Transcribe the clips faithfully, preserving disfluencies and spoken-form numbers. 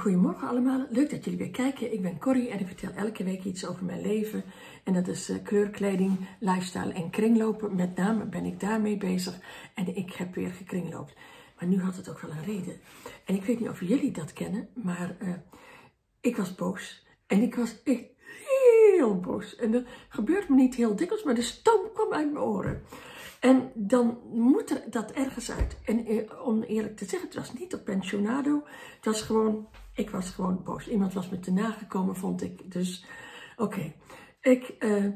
goedemorgen allemaal, leuk dat jullie weer kijken. Ik ben Corrie en ik vertel elke week iets over mijn leven. En dat is uh, kleurkleding, lifestyle en kringlopen. Met name ben ik daarmee bezig en ik heb weer gekringloopt. Maar nu had het ook wel een reden. En ik weet niet of jullie dat kennen, maar uh, ik was boos. En ik was echt heel boos. En dat gebeurt me niet heel dikwijls, maar de stoom kwam uit mijn oren. En dan moet er dat ergens uit. En eh, om eerlijk te zeggen, het was niet op pensionado. Het was gewoon, ik was gewoon boos. Iemand was me te nagekomen, vond ik. Dus, oké. Okay. Uh,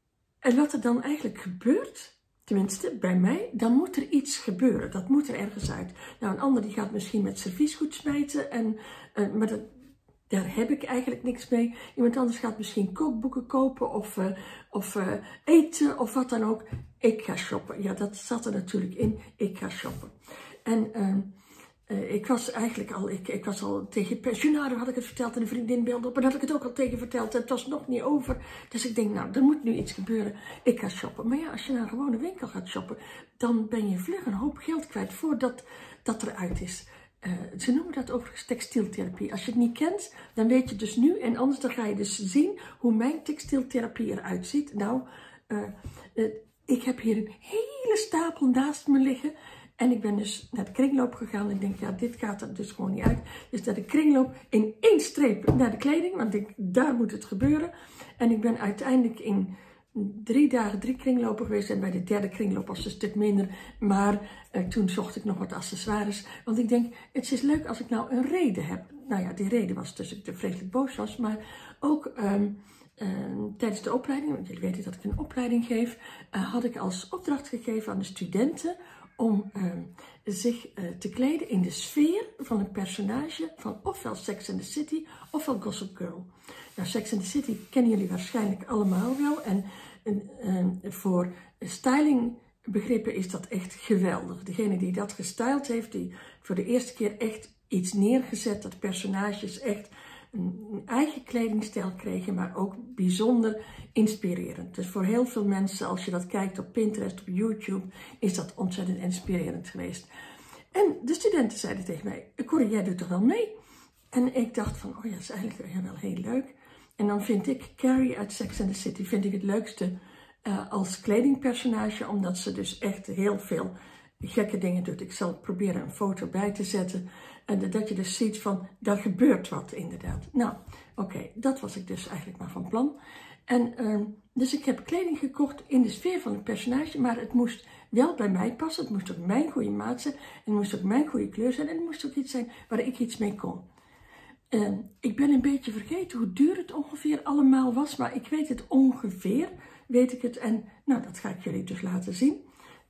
en wat er dan eigenlijk gebeurt, tenminste bij mij, dan moet er iets gebeuren. Dat moet er ergens uit. Nou, een ander die gaat misschien met serviesgoed smijten. En, uh, maar dat, daar heb ik eigenlijk niks mee. Iemand anders gaat misschien kookboeken kopen of, uh, of uh, eten of wat dan ook. Ik ga shoppen. Ja, dat zat er natuurlijk in. Ik ga shoppen. En uh, uh, ik was eigenlijk al, ik, ik was al tegen pensionado had ik het verteld en een vriendin belde op. En had ik het ook al tegen verteld en het was nog niet over. Dus ik denk, nou, er moet nu iets gebeuren. Ik ga shoppen. Maar ja, als je naar een gewone winkel gaat shoppen, dan ben je vlug een hoop geld kwijt voordat dat eruit is. Uh, ze noemen dat overigens textieltherapie. Als je het niet kent, dan weet je dus nu. En anders dan ga je dus zien hoe mijn textieltherapie eruit ziet. Nou, uh, uh, ik heb hier een hele stapel naast me liggen. En ik ben dus naar de kringloop gegaan. En ik denk, ja, dit gaat er dus gewoon niet uit. Dus naar de kringloop in één streep naar de kleding. Want ik, daar moet het gebeuren. En ik ben uiteindelijk in drie dagen drie kringlopen geweest. En bij de derde kringloop was het een stuk minder. Maar uh, toen zocht ik nog wat accessoires. Want ik denk, het is leuk als ik nou een reden heb. Nou ja, die reden was dus dat ik te vreselijk boos was. Maar ook um, uh, tijdens de opleiding, want jullie weten dat ik een opleiding geef. Uh, had ik als opdracht gegeven aan de studenten om uh, zich uh, te kleden in de sfeer van een personage van ofwel Sex and the City ofwel Gossip Girl. Nou, Sex and the City kennen jullie waarschijnlijk allemaal wel. En uh, voor stylingbegrippen is dat echt geweldig. Degene die dat gestyled heeft, die voor de eerste keer echt iets neergezet. Dat personages echt een, een eigen kledingstijl kregen, maar ook bijzonder inspirerend. Dus voor heel veel mensen, als je dat kijkt op Pinterest, op YouTube, is dat ontzettend inspirerend geweest. En de studenten zeiden tegen mij, Corrie, jij doet toch wel mee? En ik dacht van, oh ja, dat is eigenlijk wel heel leuk. En dan vind ik Carrie uit Sex and the City vind ik het leukste uh, als kledingpersonage, omdat ze dus echt heel veel gekke dingen doet. Ik zal proberen een foto bij te zetten. En dat je dus ziet van, daar gebeurt wat inderdaad. Nou, oké, okay, dat was ik dus eigenlijk maar van plan. En uh, dus ik heb kleding gekocht in de sfeer van het personage, maar het moest wel bij mij passen. Het moest ook mijn goede maat zijn. En het moest ook mijn goede kleur zijn. En het moest ook iets zijn waar ik iets mee kon. Uh, ik ben een beetje vergeten hoe duur het ongeveer allemaal was, maar ik weet het ongeveer, weet ik het. En nou, dat ga ik jullie dus laten zien.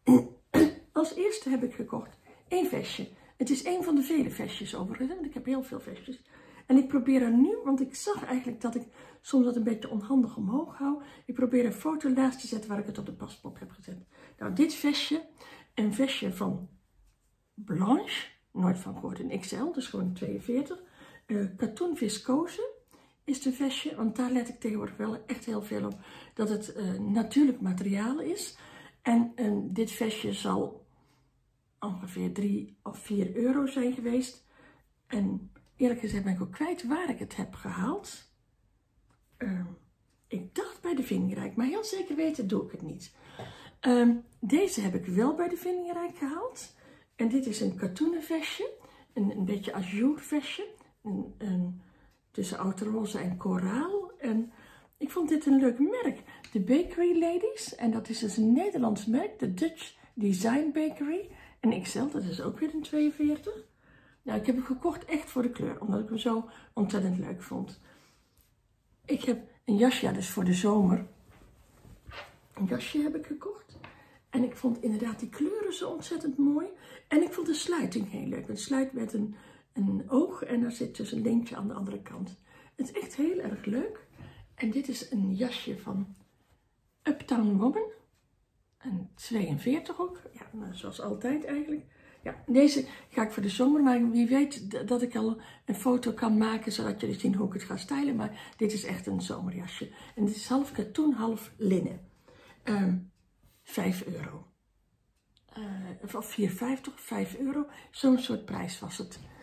Als eerste heb ik gekocht één vestje. Het is één van de vele vestjes overigens, want ik heb heel veel vestjes. En ik probeer er nu, want ik zag eigenlijk dat ik soms dat een beetje onhandig omhoog hou. Ik probeer een foto naast te zetten waar ik het op de paspop heb gezet. Nou, dit vestje, een vestje van Blanche, nooit van gehoord, een X L, dus gewoon tweeënveertig. Uh, katoen viscose is het vestje, want daar let ik tegenwoordig wel echt heel veel op, dat het uh, natuurlijk materiaal is. En uh, dit vestje zal ongeveer drie of vier euro zijn geweest. En eerlijk gezegd ben ik ook kwijt waar ik het heb gehaald. Uh, ik dacht bij de Vindingrijk, maar heel zeker weten doe ik het niet. Uh, deze heb ik wel bij de Vindingrijk gehaald. En dit is een katoenen vestje, een, een beetje ajour vestje. Een, een, tussen outroze en koraal. En ik vond dit een leuk merk. De Bakery Ladies. En dat is dus een Nederlands merk. De Dutch Design Bakery. En X L, dat is ook weer een tweeënveertig. Nou, ik heb hem gekocht echt voor de kleur. Omdat ik hem zo ontzettend leuk vond. Ik heb een jasje, ja, dus voor de zomer. Een jasje heb ik gekocht. En ik vond inderdaad die kleuren zo ontzettend mooi. En ik vond de sluiting heel leuk. Het sluit met een... een oog en daar zit dus een lintje aan de andere kant. Het is echt heel erg leuk. En dit is een jasje van Uptown Woman. Een tweeënveertig ook. Ja, nou, zoals altijd eigenlijk. Ja, deze ga ik voor de zomer, maar wie weet dat ik al een foto kan maken, zodat jullie zien hoe ik het ga stylen. Maar dit is echt een zomerjasje. En dit is half katoen, half linnen. Um, vijf euro. Uh, of vier vijftig, vijf euro. Zo'n soort prijs was het.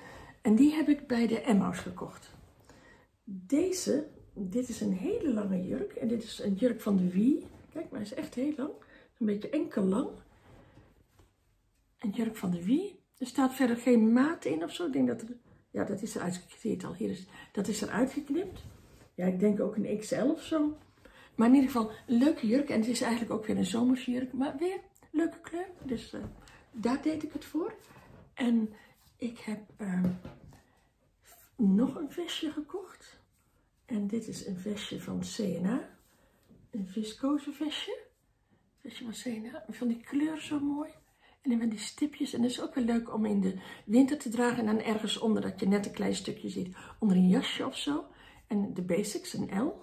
En die heb ik bij de Emmaus gekocht. Deze, dit is een hele lange jurk. En dit is een jurk van de Wie. Kijk, maar hij is echt heel lang. Een beetje enkel lang. Een jurk van de Wie. Er staat verder geen maat in of zo. Ik denk dat er, ja, dat is eruit geknipt al. Hier is, dat is eruit geknipt. Ja, ik denk ook een X L of zo. Maar in ieder geval een leuke jurk. En het is eigenlijk ook weer een zomersjurk. Maar weer leuke kleur. Dus uh, daar deed ik het voor. En ik heb uh, nog een vestje gekocht. En dit is een vestje van C en A. Een viscose vestje. Vestje van C en A. Ik vond die kleur zo mooi. En dan met die stipjes. En dat is ook wel leuk om in de winter te dragen. En dan ergens onder dat je net een klein stukje ziet. Onder een jasje of zo. En de basics, een L.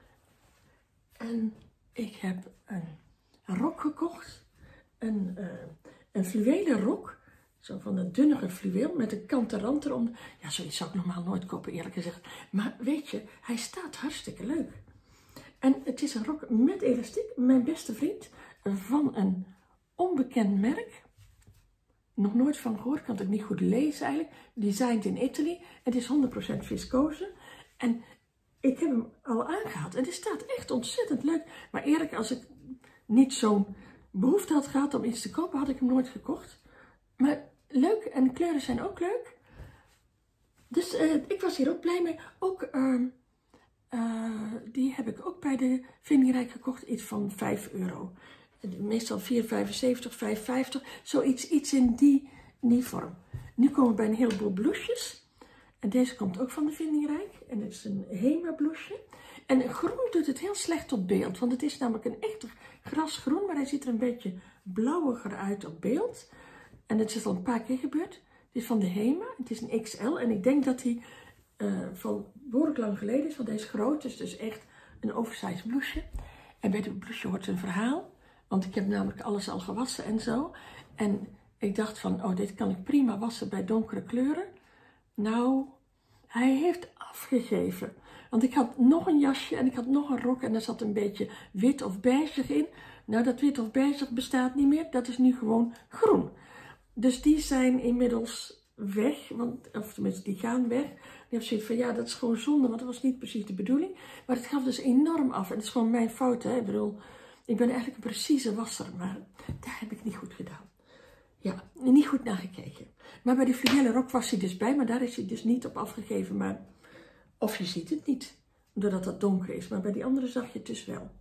En ik heb een rok gekocht. Een, uh, een fluwelen rok. Zo van dat dunnige fluweel met een kanten rand erom. Ja, zoiets zou ik normaal nooit kopen, eerlijk gezegd. Maar weet je, hij staat hartstikke leuk. En het is een rok met elastiek. Mijn beste vriend van een onbekend merk. Nog nooit van gehoord, kan het ook niet goed lezen eigenlijk. Designed in Italy. Het is honderd procent viscose. En ik heb hem al aangehad. En het staat echt ontzettend leuk. Maar eerlijk, als ik niet zo'n behoefte had gehad om iets te kopen, had ik hem nooit gekocht. Maar leuk. En de kleuren zijn ook leuk. Dus uh, ik was hier ook blij mee. Ook, uh, uh, die heb ik ook bij de Vindingrijk gekocht. Iets van vijf euro. Meestal vier vijfenzeventig, vijf vijftig. Zoiets iets in die, die vorm. Nu komen we bij een heleboel blouses. En deze komt ook van de Vindingrijk. En het is een Hema blouseje. En groen doet het heel slecht op beeld. Want het is namelijk een echte grasgroen. Maar hij ziet er een beetje blauwiger uit op beeld. En het is al een paar keer gebeurd. Het is van de Hema. Het is een X L. En ik denk dat hij uh, van behoorlijk lang geleden is. Want hij is groot. Dus het is echt een oversized blouseje. En bij de blouseje hoort een verhaal. Want ik heb namelijk alles al gewassen en zo. En ik dacht van, oh, dit kan ik prima wassen bij donkere kleuren. Nou, hij heeft afgegeven. Want ik had nog een jasje en ik had nog een rok en er zat een beetje wit of beige in. Nou, dat wit of beige bestaat niet meer. Dat is nu gewoon groen. Dus die zijn inmiddels weg. Want, of tenminste, die gaan weg. Die heb zoiets van, ja, dat is gewoon zonde, want dat was niet precies de bedoeling. Maar het gaf dus enorm af. En dat is gewoon mijn fout, hè. Ik bedoel, ik ben eigenlijk een precieze wasser, maar daar heb ik niet goed gedaan. Ja, niet goed naar gekeken. Maar bij die fluwelen rok was hij dus bij, maar daar is hij dus niet op afgegeven. Maar, of je ziet het niet, doordat het donker is. Maar bij die andere zag je het dus wel.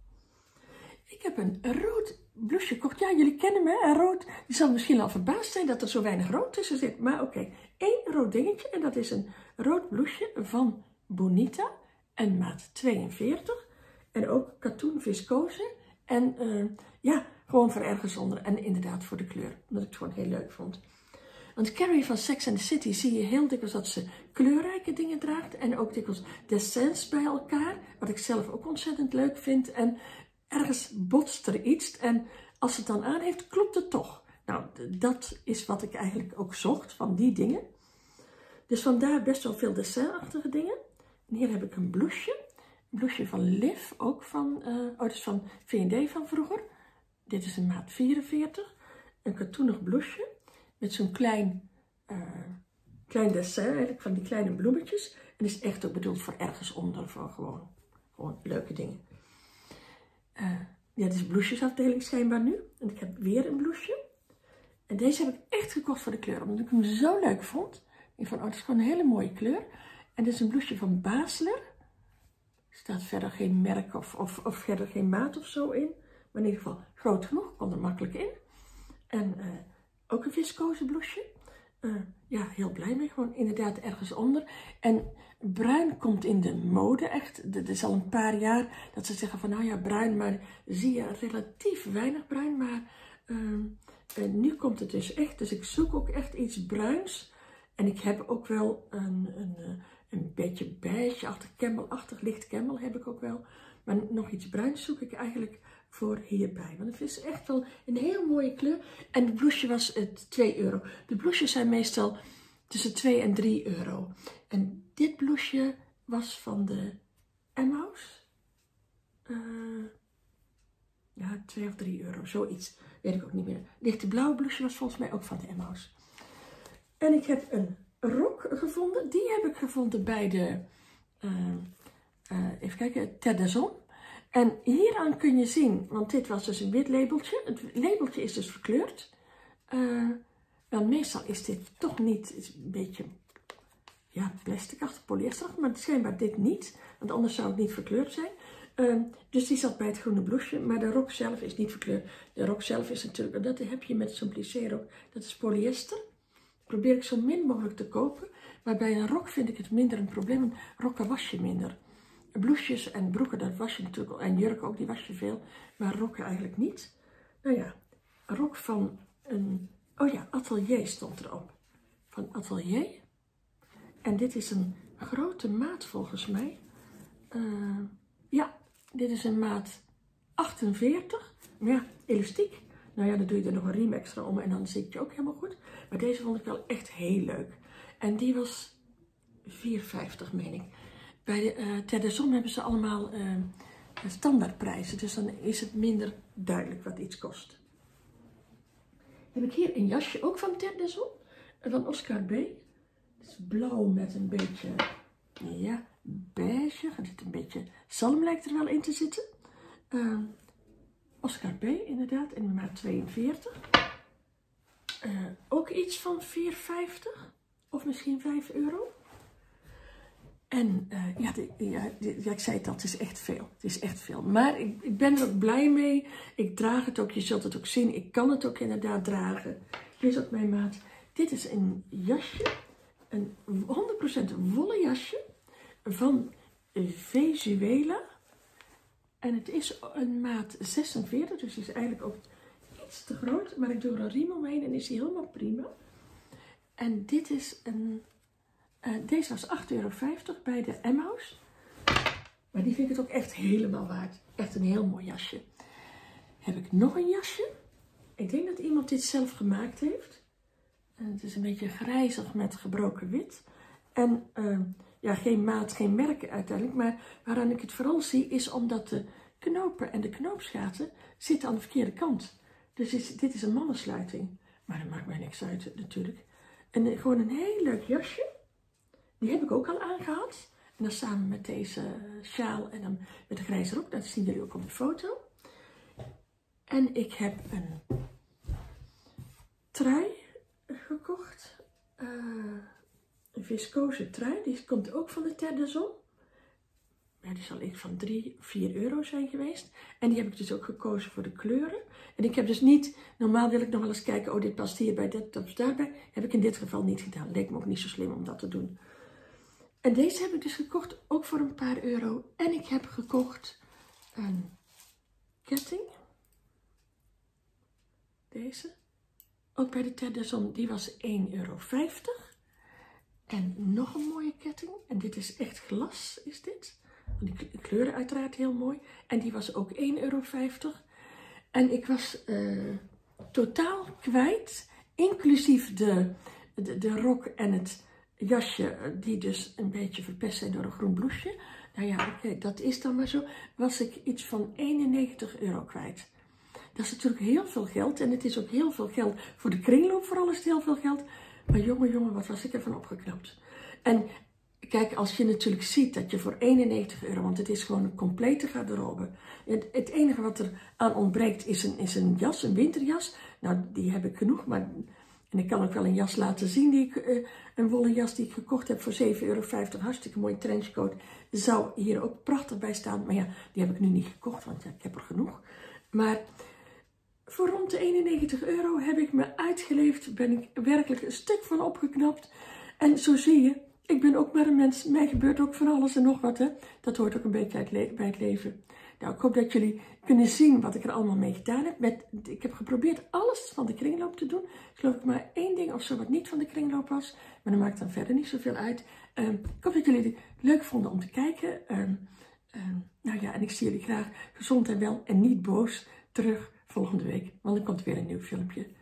Ik heb een rood blouseje gekocht. Ja, jullie kennen me, hè? Rood. Je zal misschien al verbaasd zijn dat er zo weinig rood tussen zit. Maar oké, okay. één rood dingetje. En dat is een rood blouseje van Bonita. En maat tweeënveertig. En ook katoen viscose. En uh, ja, gewoon voor ergens onder. En inderdaad voor de kleur. Omdat ik het gewoon heel leuk vond. Want Carrie van Sex and the City zie je heel dikwijls dat ze kleurrijke dingen draagt. En ook dikwijls dessins bij elkaar. Wat ik zelf ook ontzettend leuk vind. En ergens botst er iets. En als ze het dan aan heeft, klopt het toch. Nou, dat is wat ik eigenlijk ook zocht van die dingen. Dus vandaar best wel veel dessinachtige dingen. En hier heb ik een blouseje. Een blouseje van Liv, ook van, uh, oh, dat is van V en D van vroeger. Dit is een maat vierenveertig. Een katoenig blouseje met zo'n klein, uh, klein dessin, eigenlijk van die kleine bloemetjes. En is echt ook bedoeld voor ergens onder, voor gewoon, gewoon leuke dingen. Uh, ja, dit is blousejesafdeling schijnbaar nu. En ik heb weer een blouseje. En deze heb ik echt gekocht voor de kleur, omdat ik hem zo leuk vond. Ik vond, oh, het is gewoon een hele mooie kleur. En dit is een blouseje van Basler. Er staat verder geen merk of, of, of verder geen maat of zo in. Maar in ieder geval groot genoeg, kon er makkelijk in. En uh, ook een viscose blouseje. Uh, ja, heel blij mee. Gewoon inderdaad ergens onder. En bruin komt in de mode echt. Het is al een paar jaar dat ze zeggen van nou ja, bruin. Maar zie je relatief weinig bruin. Maar uh, uh, nu komt het dus echt. Dus ik zoek ook echt iets bruins. En ik heb ook wel een, een, een beetje beige-achtig, camelachtig, licht camel heb ik ook wel. Maar nog iets bruins zoek ik eigenlijk voor hierbij. Want het is echt wel een heel mooie kleur. En de blouseje was uh, twee euro. De blouses zijn meestal tussen twee en drie euro. En dit blouseje was van de Emmaus. Uh, ja, twee of drie euro. Zoiets. Weet ik ook niet meer. Lichte blauwe blouseje was volgens mij ook van de Emmaus. En ik heb een rok gevonden. Die heb ik gevonden bij de, uh, uh, even kijken, Terre des Hommes. En hieraan kun je zien, want dit was dus een wit labeltje. Het labeltje is dus verkleurd. Uh, wel, meestal is dit toch niet, is een beetje, ja, plasticachtig, polyester, maar schijnbaar dit niet. Want anders zou het niet verkleurd zijn. Uh, dus die zat bij het groene blouseje, maar de rok zelf is niet verkleurd. De rok zelf is natuurlijk, dat heb je met zo'n plissé-rok, dat is polyester. Probeer ik zo min mogelijk te kopen, maar bij een rok vind ik het minder een probleem. Een rokken was je minder. Blouses en broeken, dat was je natuurlijk, en jurken ook, die was je veel, maar rokken eigenlijk niet. Nou ja, een rok van een, oh ja, Atelier stond erop. Van Atelier. En dit is een grote maat volgens mij. Uh, ja, dit is een maat achtenveertig. Maar ja, elastiek. Nou ja, dan doe je er nog een riem extra om en dan zit je ook helemaal goed. Maar deze vond ik wel echt heel leuk. En die was vier vijftig, meen ik. Bij de uh, Terre des Hommes hebben ze allemaal uh, standaardprijzen. Dus dan is het minder duidelijk wat iets kost. Heb ik hier een jasje, ook van Terre des Hommes. Van Oscar B. Het is blauw met een beetje, ja, beige. Er zit een beetje zalm lijkt er wel in te zitten. Uh, Oscar B inderdaad, in maat tweeënveertig. Uh, ook iets van vier vijftig of misschien vijf euro. En uh, ja, de, ja, de, ja, ik zei het al, het is echt veel. Het is echt veel. Maar ik, ik ben er ook blij mee. Ik draag het ook, je zult het ook zien. Ik kan het ook inderdaad dragen. Dit is ook mijn maat. Dit is een jasje. Een honderd procent wollen jasje van Vezuela. En het is een maat zesenveertig, dus is eigenlijk ook iets te groot. Maar ik doe er een riem omheen en is die helemaal prima. En dit is een, uh, deze was acht euro vijftig bij de Emmaus. Maar die vind ik het ook echt helemaal waard. Echt een heel mooi jasje. Heb ik nog een jasje. Ik denk dat iemand dit zelf gemaakt heeft. En het is een beetje grijzig met gebroken wit. En uh, ja, geen maat, geen merk uiteindelijk. Maar waaraan ik het vooral zie is omdat de knopen en de knoopsgaten zitten aan de verkeerde kant. Dus is, dit is een mannensluiting. Maar dat maakt mij niks uit natuurlijk. En uh, gewoon een heel leuk jasje. Die heb ik ook al aangehad. En dan samen met deze sjaal en dan met de grijze rok. Dat zien jullie ook op de foto. En ik heb een trui gekocht. Uh, een viscose trui. Die komt ook van de Terre des Hommes. Ja, die zal ik van drie, vier euro zijn geweest. En die heb ik dus ook gekozen voor de kleuren. En ik heb dus niet, normaal wil ik nog wel eens kijken, oh dit past hierbij, dit past daarbij. Heb ik in dit geval niet gedaan. Leek me ook niet zo slim om dat te doen. En deze heb ik dus gekocht, ook voor een paar euro. En ik heb gekocht een ketting. Deze. Ook bij de Terre des Hommes, die was één euro vijftig. En nog een mooie ketting. En dit is echt glas, is dit. Die kleuren uiteraard heel mooi. En die was ook één euro vijftig. En ik was uh, totaal kwijt, inclusief de, de, de rok en het jasje, die dus een beetje verpest zijn door een groen blouseje. Nou ja, oké, okay, dat is dan maar zo. Was ik iets van eenennegentig euro kwijt. Dat is natuurlijk heel veel geld. En het is ook heel veel geld voor de kringloop, vooral is het heel veel geld. Maar jongen, jongen, wat was ik ervan opgeknapt. En kijk, als je natuurlijk ziet dat je voor eenennegentig euro, want het is gewoon een complete garderobe. Het, het enige wat er aan ontbreekt is een, is een jas, een winterjas. Nou, die heb ik genoeg, maar en ik kan ook wel een jas laten zien, die ik, uh, een wollen jas die ik gekocht heb voor zeven euro vijftig. Hartstikke mooi trenchcoat. Zou hier ook prachtig bij staan. Maar ja, die heb ik nu niet gekocht, want ja, ik heb er genoeg. Maar voor rond de eenennegentig euro heb ik me uitgeleefd. Ben ik werkelijk een stuk van opgeknapt. En zo zie je, ik ben ook maar een mens. Mij gebeurt ook van alles en nog wat. Hè? Dat hoort ook een beetje bij het leven. Nou, ik hoop dat jullie kunnen zien wat ik er allemaal mee gedaan heb. Met, ik heb geprobeerd alles van de kringloop te doen. Geloof ik maar één ding of zo wat niet van de kringloop was. Maar dat maakt dan verder niet zoveel uit. Um, ik hoop dat jullie het leuk vonden om te kijken. Um, um, nou ja, en ik zie jullie graag gezond en wel en niet boos terug volgende week. Want dan komt er weer een nieuw filmpje.